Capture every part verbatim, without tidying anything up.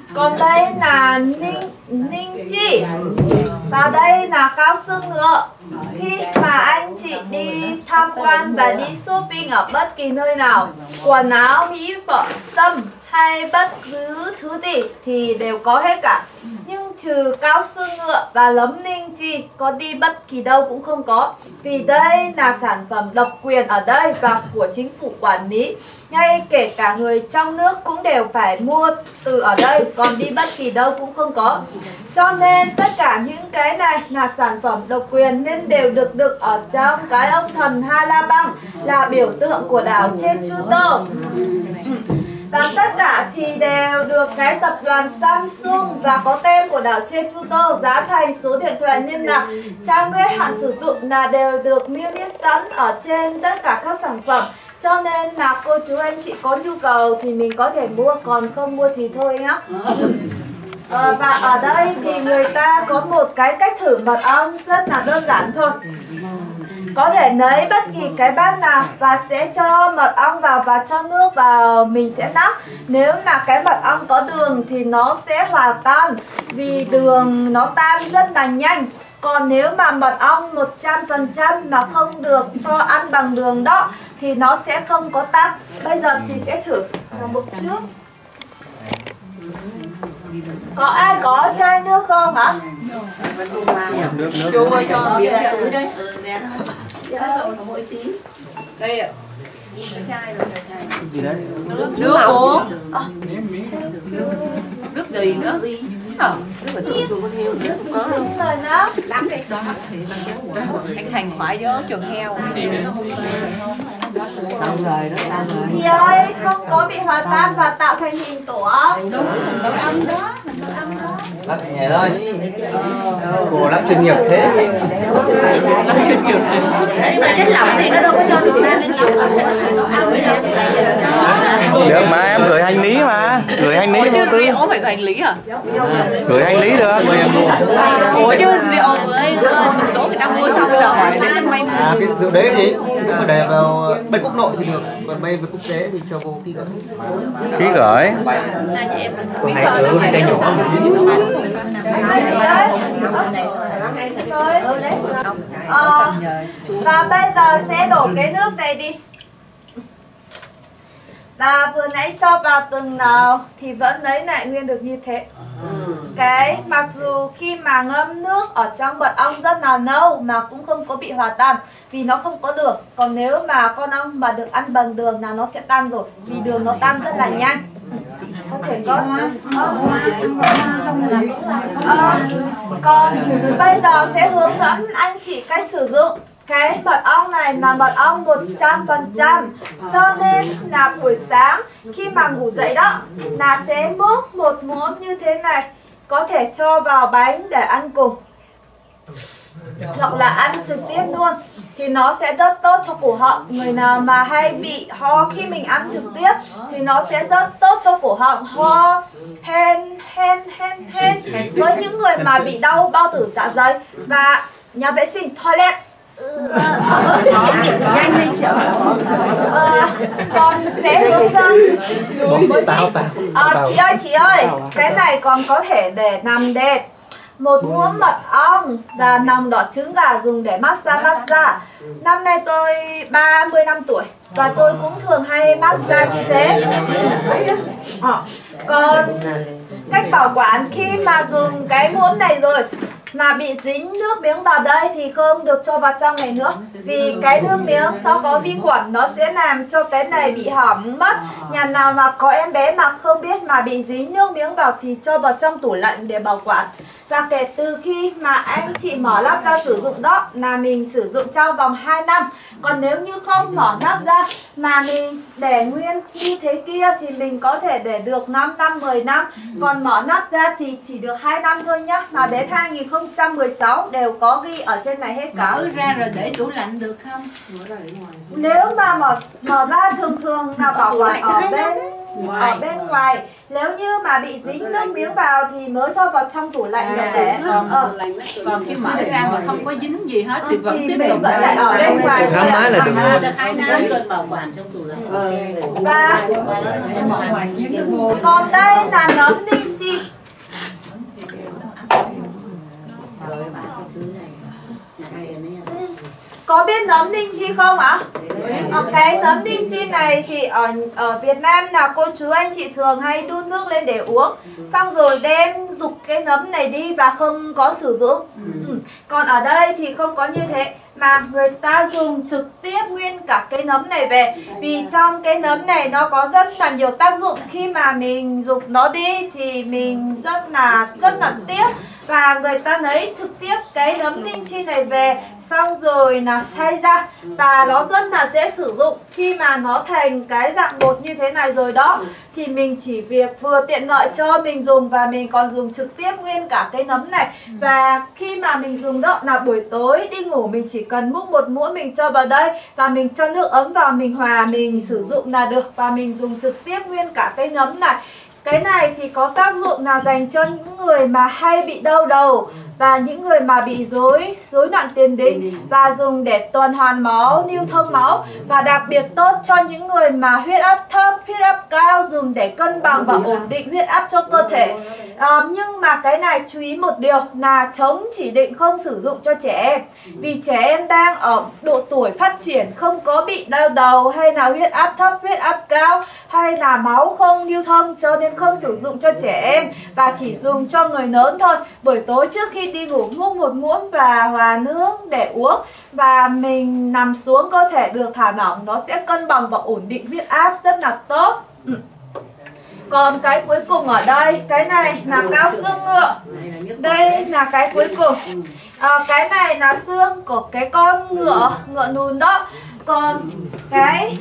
Còn đây là ninh ninh chi. Và đây là cao xương ngựa. Khi mà anh chị đi tham quan và đi shopping ở bất kỳ nơi nào, quần áo, mỹ phẩm, sâm hay bất cứ thứ gì thì đều có hết cả. Nhưng trừ cao xương ngựa và lấm ninh chi, có đi bất kỳ đâu cũng không có. Vì đây là sản phẩm độc quyền ở đây và của chính phủ quản lý. Ngay kể cả người trong nước cũng đều phải mua từ ở đây, còn đi bất kỳ đâu cũng không có. Cho nên tất cả những cái này là sản phẩm độc quyền nên đều được đựng ở trong cái ông thần Ha La Băng, là biểu tượng của đảo Jeju-do. Và tất cả thì đều được cái tập đoàn Samsung và có tem của đảo Jeju-do, giá thành, số điện thoại liên lạc, trang web, hạn sử dụng là đều được niêm yết sẵn ở trên tất cả các sản phẩm. Cho nên là cô chú anh chị có nhu cầu thì mình có thể mua, còn không mua thì thôi nhá. Ờ, và ở đây thì người ta có một cái cách thử mật ong rất là đơn giản thôi. Có thể lấy bất kỳ cái bát nào và sẽ cho mật ong vào và cho nước vào, mình sẽ nắp. Nếu là cái mật ong có đường thì nó sẽ hòa tan, vì đường nó tan rất là nhanh. Còn nếu mà mật ong một trăm phần trăm mà không được cho ăn bằng đường đó thì nó sẽ không có tan. Bây giờ thì sẽ thử vào một trước. Có ai có chai nước không ạ? Chú ơi cho bia ra túi đấy. Đây ạ. Chai rồi, chai. Gì đấy? Nước uống. Nước gì nữa? Ờ, nước là chuột chuột con heo nữa cũng có. Đúng rồi đó. Lắm cái đó. Anh Thành khoái gió chuột heo. Xong rồi, nó xong rồi. Chị ơi, không có bị hòa tan và tạo thành hình tổ. Đúng, mình nấu ăn đó, mình nấu ăn đó. Lắp nhẹ thôi. Cô lắp chuyên nghiệp thế. Lắp chuyên nghiệp thế. Nhưng mà chất lỏng thì nó đâu có cho được ăn nó nhiều. Được mà, em gửi hành lý mà. Gửi hành lý vô tư. Ủa phải gửi hành lý à? Gửi hành lý được. Ủa chứ rượu mới số người ta mua xong bây giờ hỏi đến sân bay. À, cái rượu đấy gì? Nếu mà để vào bay quốc nội thì được, còn bay về quốc tế thì cho vô ký gửi. Ký gửi. Còn này ừ, chai nhỏ. Ờ, và bây giờ sẽ đổ cái nước này đi. Và vừa nãy cho vào từng nào thì vẫn lấy lại nguyên được như thế. Cái mặc dù khi mà ngâm nước ở trong mật ong rất là lâu mà cũng không có bị hòa tan, vì nó không có đường. Còn nếu mà con ong mà được ăn bằng đường là nó sẽ tan rồi, vì đường nó tan rất là nhanh. Có thể có à, còn bây giờ sẽ hướng dẫn anh chị cách sử dụng. Cái mật ong này là mật ong một trăm phần trăm. Cho nên là buổi sáng khi mà ngủ dậy đó là sẽ múc một muỗng như thế này. Có thể cho vào bánh để ăn cùng, hoặc là ăn trực tiếp luôn thì nó sẽ rất tốt cho cổ họng. Người nào mà hay bị ho khi mình ăn trực tiếp thì nó sẽ rất tốt cho cổ họng, ho, hen, hen, hen, hen. Với những người mà bị đau bao tử dạ dày và nhà vệ sinh toilet. Nhanh lên chị. Con sẽ hướng dẫn. À, chị ơi, chị ơi, cái này còn có thể để làm đẹp. Một muỗng mật ong và nòng đỏ trứng gà dùng để massage massage. Năm nay tôi ba mươi năm tuổi và tôi cũng thường hay massage như thế. À, còn cách bảo quản khi mà dùng cái muỗng này rồi mà bị dính nước miếng vào đây thì không được cho vào trong này nữa. Vì cái nước miếng nó có vi khuẩn, nó sẽ làm cho cái này bị hỏng mất. Nhà nào mà có em bé mà không biết mà bị dính nước miếng vào thì cho vào trong tủ lạnh để bảo quản. Và kể từ khi mà anh chị mở nắp ra sử dụng đó là mình sử dụng trong vòng hai năm. Còn nếu như không mở nắp ra mà mình để nguyên như thế kia thì mình có thể để được năm năm, mười năm. Còn mở nắp ra thì chỉ được hai năm thôi nhá. Là đến hai nghìn không trăm mười sáu đều có ghi ở trên này hết cả. Mở ra rồi để tủ lạnh được không? Nếu mà mở, mở ra thường thường là bảo quản ở bên ở bên ngoài. Nếu như mà bị dính nước miếng vào thì mới cho vào trong tủ lạnh được để còn, ờ. còn khi mở ra mà không có dính gì hết thì vẫn thì tiếp mình tục vẫn lại ở bên ngoài. Thoải mái là được rồi. bảo quản trong tủ lạnh. Và còn đây là nấm ninh chi. Có biết nấm ninh chi không ạ? Ở cái nấm ninh chi này thì ở ở Việt Nam là cô chú anh chị thường hay đun nước lên để uống, xong rồi đem dục cái nấm này đi và không có sử dụng. Ừ. Còn ở đây thì không có như thế, mà người ta dùng trực tiếp nguyên cả cái nấm này về. Vì trong cái nấm này nó có rất là nhiều tác dụng, khi mà mình dục nó đi thì mình rất là rất là tiếc. Và người ta lấy trực tiếp cái nấm ninh chi này về, xong rồi là xay ra và nó rất là dễ sử dụng. Khi mà nó thành cái dạng bột như thế này rồi đó thì mình chỉ việc vừa tiện lợi cho mình dùng và mình còn dùng trực tiếp nguyên cả cái nấm này. Và khi mà mình dùng đó là buổi tối đi ngủ mình chỉ cần múc một muỗng mình cho vào đây và mình cho nước ấm vào, mình hòa mình sử dụng là được. Và mình dùng trực tiếp nguyên cả cái nấm này. Cái này thì có tác dụng là dành cho những người mà hay bị đau đầu và những người mà bị rối rối loạn tiền đình, và dùng để tuần hoàn máu, lưu thông máu, và đặc biệt tốt cho những người mà huyết áp thấp, huyết áp cao, dùng để cân bằng và ổn định huyết áp cho cơ thể. À, nhưng mà cái này chú ý một điều là chống chỉ định không sử dụng cho trẻ em, vì trẻ em đang ở độ tuổi phát triển, không có bị đau đầu hay là huyết áp thấp, huyết áp cao hay là máu không lưu thông, cho nên không sử dụng cho trẻ em và chỉ dùng cho người lớn thôi. Buổi tối trước khi đi ngủ múc một muỗng và hòa nước để uống, và mình nằm xuống cơ thể được thả lỏng, nó sẽ cân bằng và ổn định huyết áp rất là tốt. Ừ. Còn cái cuối cùng ở đây, cái này là cao xương ngựa. Đây là cái cuối cùng. À, cái này là xương của cái con ngựa, ngựa nùn đó. Còn cái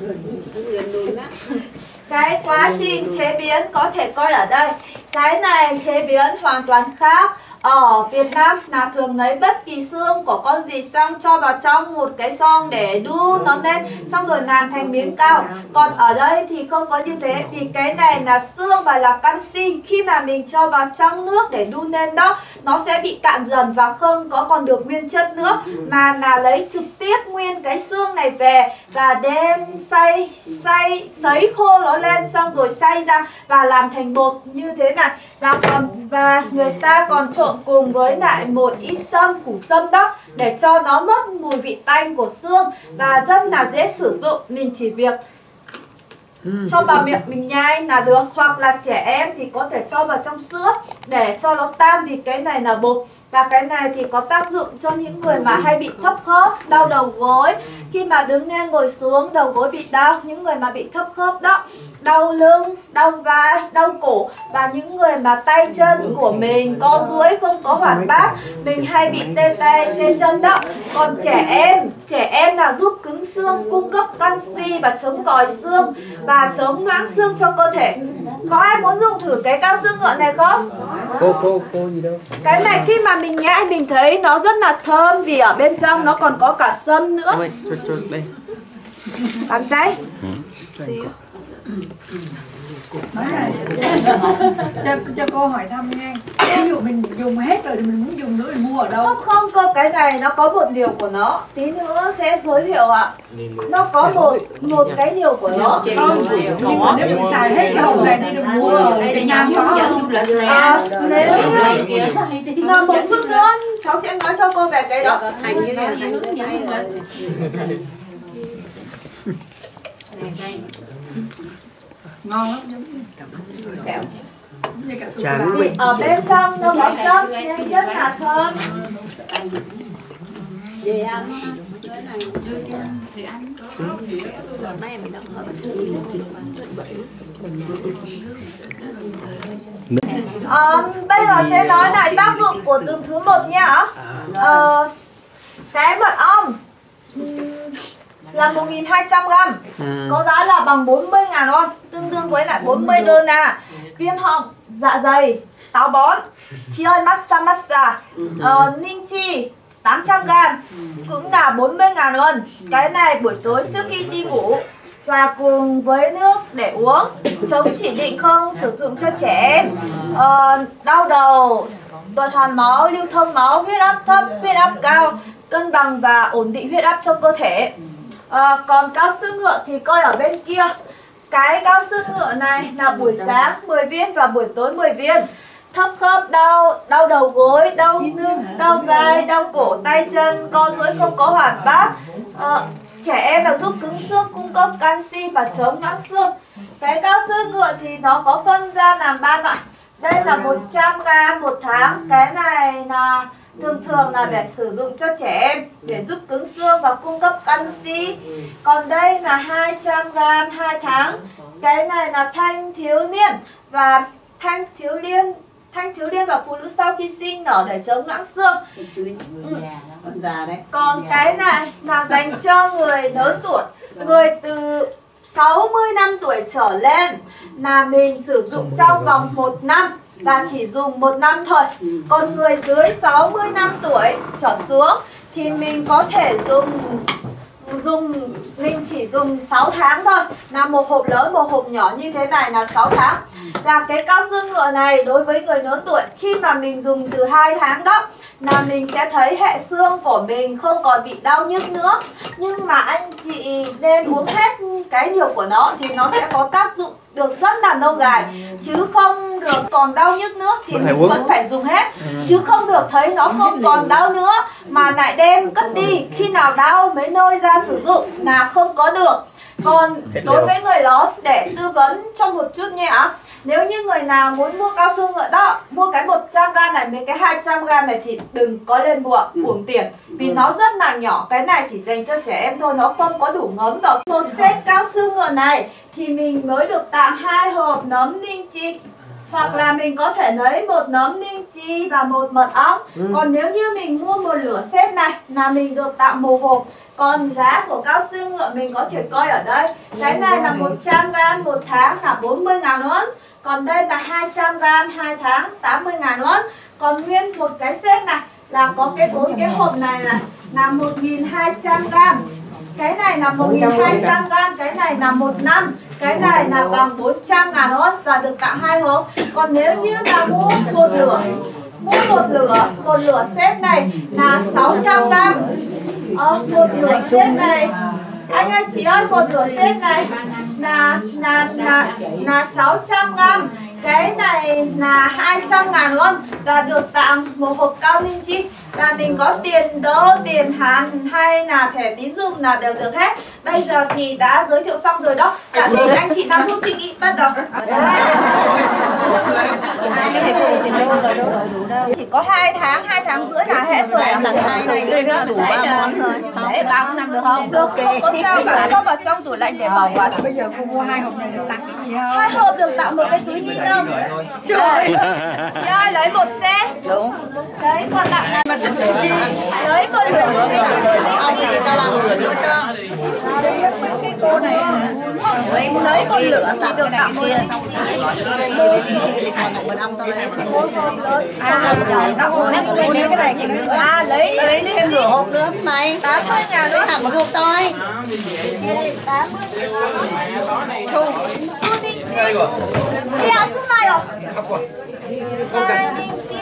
cái quá trình chế biến có thể coi ở đây. Cái này chế biến hoàn toàn khác. Ở Việt Nam là thường lấy bất kỳ xương của con gì xong cho vào trong một cái xoong để đun nó lên, xong rồi làm thành miếng cao. Còn ở đây thì không có như thế, vì cái này là xương và là canxi. Khi mà mình cho vào trong nước để đun lên đó, nó sẽ bị cạn dần và không có còn được nguyên chất nữa, mà là lấy trực tiếp nguyên cái xương này về và đem xay, xay, sấy khô nó lên, xong rồi xay ra và làm thành bột như thế này. Và, còn, và người ta còn trộn cùng với lại một ít sâm, củ sâm đó, để cho nó mất mùi vị tanh của xương và rất là dễ sử dụng. Mình chỉ việc cho vào miệng mình nhai là được, hoặc là trẻ em thì có thể cho vào trong sữa để cho nó tan, vì cái này là bột. Và cái này thì có tác dụng cho những người mà hay bị thấp khớp, đau đầu gối, khi mà đứng lên ngồi xuống đầu gối bị đau, những người mà bị thấp khớp đó, đau lưng, đau vai, đau cổ, và những người mà tay chân của mình co duỗi không có hoạt bát, mình hay bị tê tay, tê chân đó. Còn trẻ em, trẻ em là giúp cứng xương, cung cấp canxi và chống còi xương và chống loãng xương cho cơ thể. Có ai muốn dùng thử cái cao xương ngựa này không? Cô, cô, cô gì đâu. Cái này khi mà mình nhai mình thấy nó rất là thơm, vì ở bên trong nó còn có cả sâm nữa. Ôi, cho, cho, đây. Bạn cháy. cho, cho cô hỏi thăm nha. Ví dụ mình dùng hết rồi thì mình muốn dùng nữa mình mua ở đâu? Không, không cô, cái này nó có một liều của nó. Tí nữa sẽ giới thiệu ạ. Nó có một một cái liều của nó. Không, nhưng mà nếu mình xài hết cái hộp này đi đừng mua ở Việt Nam có không? À, nếu là một chút nữa cháu sẽ nói cho cô về cái đó. Ngon lắm, giống như kẹo sô cô la. Ở bên trong nó có sâm nên rất là thơm. Về ăn cái này Thì ăn mấy em mình đóng À, bây giờ sẽ nói lại tác dụng của từng thứ một nhá. À, cái mật ong là một nghìn hai trăm gam, ừ. Có giá là bằng bốn mươi ngàn won, tương đương với lại bốn mươi đô la. Viêm họng, dạ dày, táo bón, chị ơi massage massage, ờ, ninh chi tám trăm gam, cũng là bốn mươi ngàn won. Cái này buổi tối trước khi đi ngủ và cùng với nước để uống. Chống chỉ định không sử dụng cho trẻ em. Ờ, đau đầu, tuần hoàn máu, lưu thông máu, huyết áp thấp, huyết áp cao, cân bằng và ổn định huyết áp trong cơ thể. À, còn cao su ngựa thì coi ở bên kia. Cái cao su ngựa này là buổi sáng mười viên và buổi tối mười viên. Thấp khớp đau, đau đầu gối, đau lưng, đau vai, đau cổ, tay chân, co duỗi không có hoạt bát. À, trẻ em là giúp cứng xương, cung cấp canxi và chống loãng xương. Cái cao su ngựa thì nó có phân ra làm ba loại. Đây là một trăm gam một tháng. Cái này là thường thường là để sử dụng cho trẻ em để giúp cứng xương và cung cấp canxi. Còn đây là hai trăm gam hai tháng. Cái này là thanh thiếu niên và thanh thiếu niên thanh thiếu niên và phụ nữ sau khi sinh nở để chống loãng xương. Ừ. Còn cái này là dành cho người lớn tuổi, người từ sáu mươi năm tuổi trở lên là mình sử dụng trong vòng một năm và chỉ dùng một năm thôi. Còn người dưới sáu mươi năm tuổi trở xuống thì mình có thể dùng dùng mình chỉ dùng sáu tháng thôi, là một hộp lớn một hộp nhỏ như thế này là sáu tháng. Và cái cao su ngựa này đối với người lớn tuổi, khi mà mình dùng từ hai tháng đó là mình sẽ thấy hệ xương của mình không còn bị đau nhức nữa. Nhưng mà anh chị nên uống hết cái liều của nó thì nó sẽ có tác dụng được rất là lâu dài, chứ không được còn đau nhức nữa thì mình uống. Vẫn phải dùng hết, chứ không được thấy nó không còn đau nữa mà lại đem cất đi, khi nào đau mới lôi ra sử dụng là không có được. Còn đối với người lớn, để tư vấn cho một chút nhé ạ, nếu như người nào muốn mua cao su ngựa đó, mua cái một trăm gam này, mấy cái hai trăm gam này thì đừng có lên mua, uổng tiền. Vì nó rất là nhỏ, cái này chỉ dành cho trẻ em thôi, nó không có đủ ngấm vào. Một set cao su ngựa này thì mình mới được tặng hai hộp nấm linh chi. Hoặc là mình có thể lấy một nấm linh chi và một mật ong. ừ. Còn nếu như mình mua một lửa set này là mình được tặng một hộp. Còn giá của cao su ngựa mình có thể coi ở đây. Cái này là một trăm gam một tháng là bốn mươi ngàn won. Còn đây là hai trăm gam hai tháng tám mươi ngàn won. Còn nguyên một cái set này là có cái bốn cái hộp này là, là một nghìn hai trăm gam. Cái này là một nghìn hai trăm gam, cái này là một năm. Cái này là bằng bốn trăm ngàn won và được tặng hai hộp. Còn nếu như là mua một lửa, mua một lửa, một lửa set này là sáu trăm gam. Ờ, một lửa set này, anh ơi chị ơi, một lửa set này là là là là sáu trăm gam. Cái này là hai trăm ngàn won và được tặng một hộp cao linh chi. Và mình có tiền đỡ, tiền hàng hay là thẻ tín dụng là đều được hết. Bây giờ thì đã giới thiệu xong rồi đó. Dạ thì anh chị năm phút suy nghĩ bắt đầu. Chỉ có hai tháng, hai tháng rưỡi là hết rồi. Lần hai này rưỡi là đủ ba món rồi. Để ba năm được không? Được, không có sao cả, cho vào trong tủ lạnh để bảo quản. Bây giờ cô mua hai hộp này được tặng cái gì không? Hai hộp được tặng một cái túi ni lông. Trời, chị ơi lấy một set. Đúng. Đấy, còn tặng này. Lấy một lửa. Ông gì tao làm một lửa nữa chưa? Cái cô này Lấy lấy một lửa thì được tặng một cái Xong rồi thì còn lại một ông tao lấy một hộp lớn. À, tặng một cái này chị nữa. À, lấy lấy thêm nửa hộp nữa này. tám mươi ngàn nữa. Hẳn một hộp thôi. tám mươi. Thu. Thu đi chị. Đi áo chút này rồi. Hai linh chi